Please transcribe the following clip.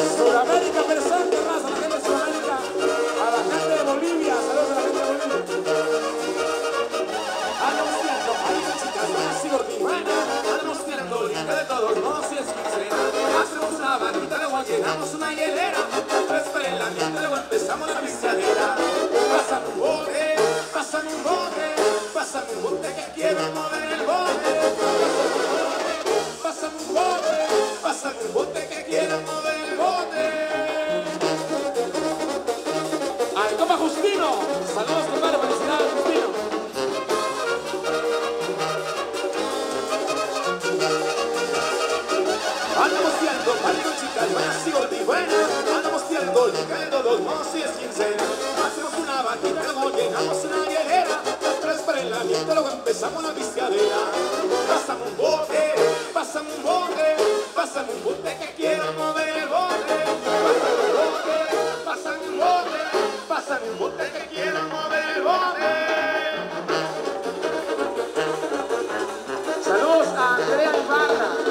Sudamérica presente, raza, la gente de Sudamérica. A la gente de Bolivia, saludos a la gente de Bolivia. Anunciando, ahí chicas, buenas y gordibuenas. Anunciando, limpia de todos modos y es quincena. Hacemos una bandita, luego llenamos una hielera. Esperen la miente, luego empezamos la pisteadera. Pásame un bote, pásame un bote, pásame un bote que quiero mover el bote. Pásame un bote, pásame un bote que quiero mover el bote. Al compa Justino, saludos compadre, felicidades Justino. Andamos tirando, valiendo chicas, buenas y gordibuenas. Andamos tirando, limpia de todos modos y es quincena. Hacemos una vaquita, luego llenamos una hielera. Tres para el aliento, luego empezamos la pisteadera. Pásame un bote, pásame un bote, pásame un bote que quiero mover el bote. Pásame un bote, pásame un bote, pásame un bote que quiero mover el bote. Saludos a Andrea Ibarra.